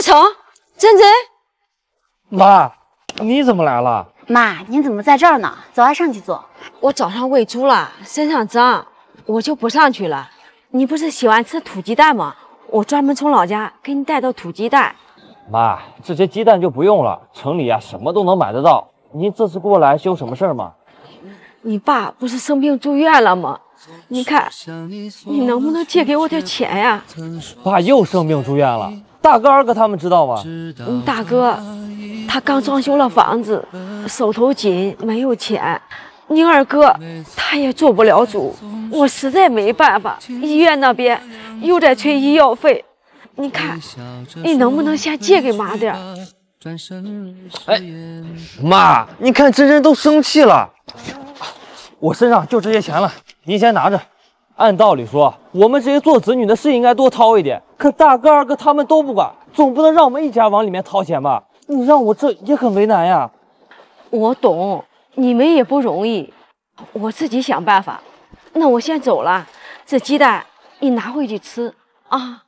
成，珍珍， 妈，你怎么来了？ 妈，您怎么在这儿呢？走啊，上去坐。 我早上喂猪了，身上脏，我就不上去了。你不是喜欢吃土鸡蛋吗？我专门从老家给你带的土鸡蛋。 妈，这些鸡蛋就不用了，城里什么都能买得到。您这次过来是有什么事儿吗？ 你爸不是生病住院了吗？你看，你能不能借给我点钱呀？ 爸又生病住院了，大哥、二哥他们知道吗？ 大哥，他刚装修了房子，手头紧，没有钱。你二哥他也做不了主，我实在没办法。医院那边又在催医药费，你看，你能不能先借给妈点？ 哎，妈，你看珍珍都生气了。我身上就这些钱了，您先拿着。按道理说，我们这些做子女的是应该多掏一点，可大哥、二哥他们都不管，总不能让我们一家往里面掏钱吧？你让我这也很为难呀。 我懂，你们也不容易，我自己想办法。那我先走了，这鸡蛋你拿回去吃啊。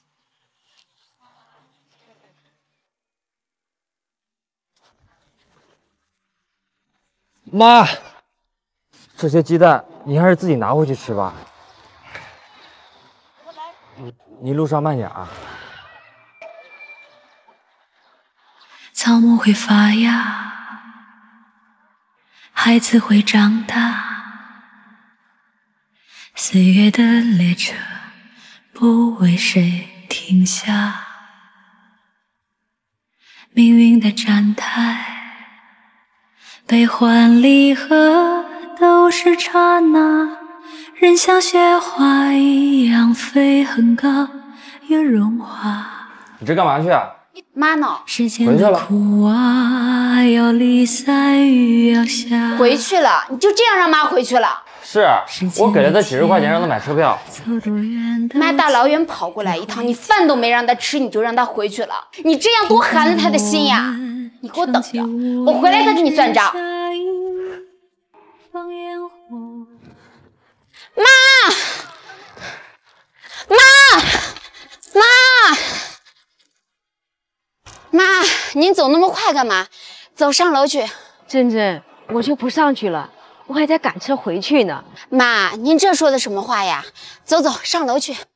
妈，这些鸡蛋你还是自己拿回去吃吧。你路上慢点啊。 草木会发芽，孩子会长大，岁月的列车不为谁停下，命运的站台，悲欢离合都是刹那，人像雪花一样飞很高，又融化。 你这干嘛去啊？ 妈呢？ 时间的苦啊，要离散雨要下。 回去了，你就这样让妈回去了？ 是，我给了他几10块钱让他买车票。 妈大老远跑过来一趟，你饭都没让他吃，你就让他回去了，你这样多寒了他的心呀！你给我等着，我回来再给你算账。妈，您走那么快干嘛？走上楼去。 珍珍，我就不上去了，我还得赶车回去呢。 妈，您这说的什么话呀？走走，上楼去。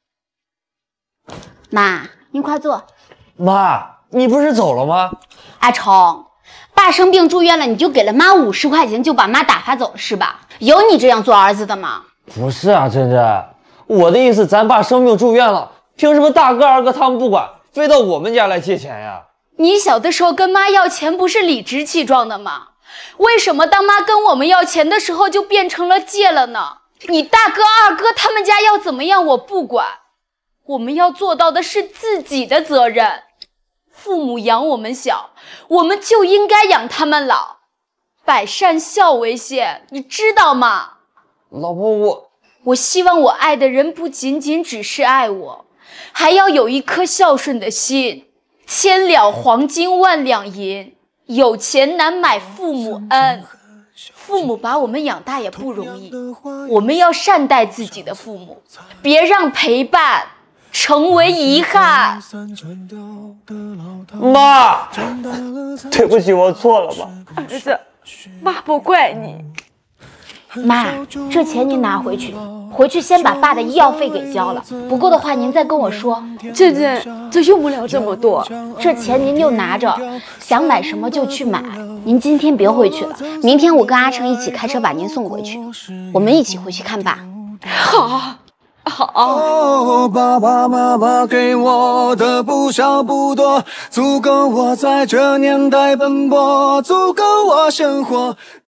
妈，您快坐。 妈，你不是走了吗？ 阿成，爸生病住院了，你就给了妈50块钱，就把妈打发走了是吧？有你这样做儿子的吗？ 不是啊，珍珍，我的意思，咱爸生病住院了，凭什么大哥、二哥他们不管，非到我们家来借钱呀？ 你小的时候跟妈要钱不是理直气壮的吗？为什么当妈跟我们要钱的时候就变成了借了呢？你大哥、二哥他们家要怎么样我不管，我们要做到的是自己的责任。父母养我们小，我们就应该养他们老，百善孝为先，你知道吗？ 老婆， 我希望我爱的人不仅仅只是爱我，还要有一颗孝顺的心。千两黄金万两银，有钱难买父母恩。父母把我们养大也不容易，我们要善待自己的父母，别让陪伴成为遗憾。 妈，对不起，我错了吧？ 儿子，妈不怪你。 妈，这钱您拿回去，回去先把爸的医药费给交了，不够的话您再跟我说。 珍珍，这用不了这么多， 这钱您就拿着，想买什么就去买。您今天别回去了，明天我跟阿成一起开车把您送回去，我们一起回去看爸。 好。 哦，爸爸妈妈给我的不少不多，足够我在这年代奔波，足够我生活。